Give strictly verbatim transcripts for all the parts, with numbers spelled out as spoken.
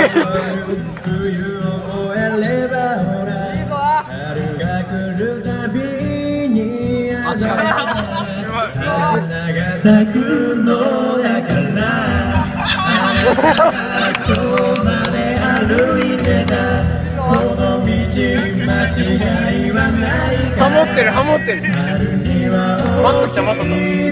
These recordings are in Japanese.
冬を越えればほら春が来るたびにあ花が咲くのだから今日まで歩いてたこの道間違いはないからハモってるハモってるマスト来たマスト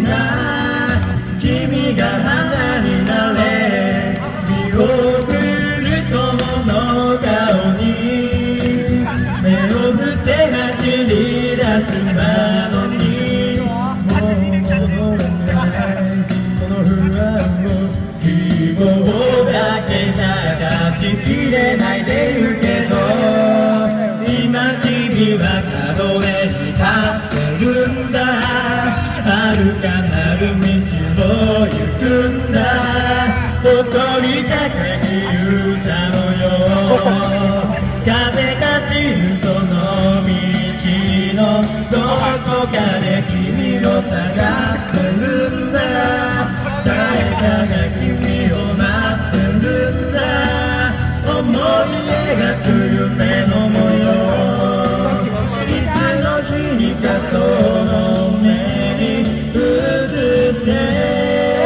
君が花になれ見送る友の顔に目を伏せ走り出す窓にもう戻れないその不安を希望だけじゃ勝ちきれないでるけど今君は門出に立ってるんだ遥かなる道を行くんだ誇り高き勇者のよう風立ちぬその道のどこかで君を探してるんだ誰かが君を待ってるんだ思い出がする夢の模様いつの日にかその目に映せ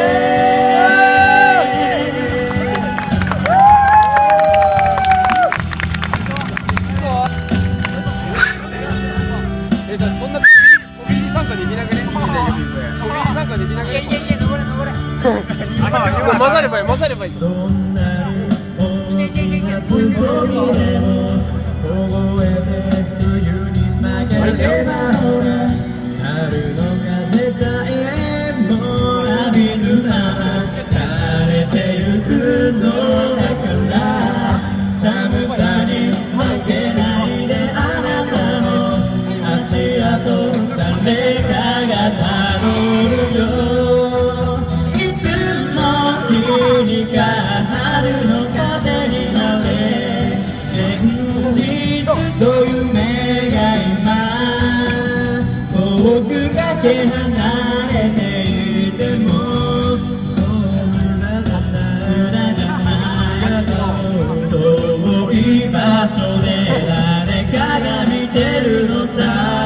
そんな飛び入り参加できなくね飛び入り参加できなくねいやいやいや登れ登れ混ざればいい混ざればいいどんなに大きなつぼみでも凍えて冬に負ければほら春の風さえも浴びぬまま枯れてゆくのだから寒さに負けないであなたの足跡誰かがたどるよいつも君が春の風になれ現実と夢が今遠くかけ離れていてもそんなじゃない遠い場所で誰かが見てるのさ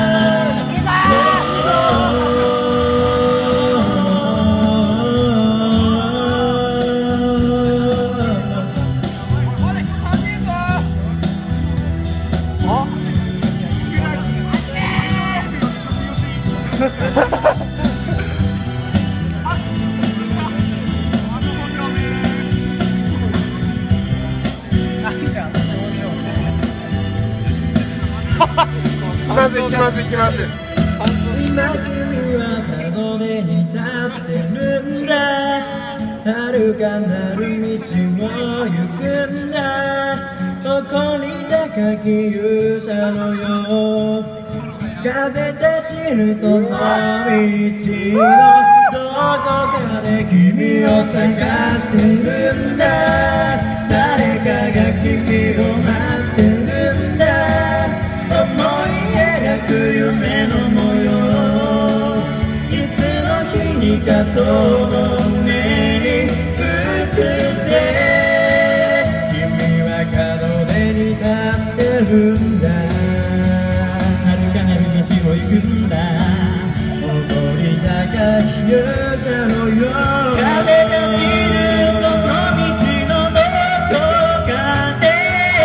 気まずい気まずい気まずい今君は門出に立ってるんだ遥かなる道を行くんだ誇り高き勇者のよう風立ちぬその道のどこかで君を探してるんだ誰かが君を待ってるんだ思い描く夢の模様いつの日にかその目に映せ君は門出に立ってるんだ遥かなる道を行くんだ誇り高き勇者のよう風立ちぬその道のどこかで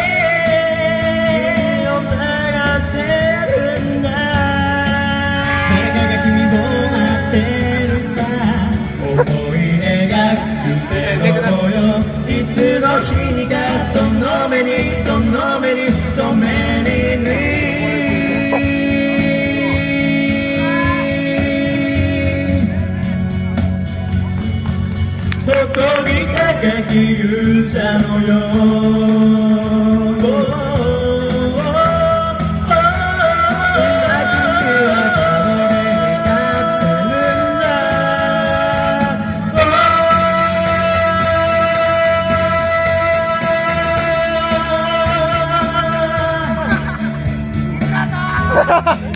君を探してるんだ誰かが君を待ってるんだ思い描く夢の模様いつの日にかその目にその目にその目に誇り高き勇者のようハハハ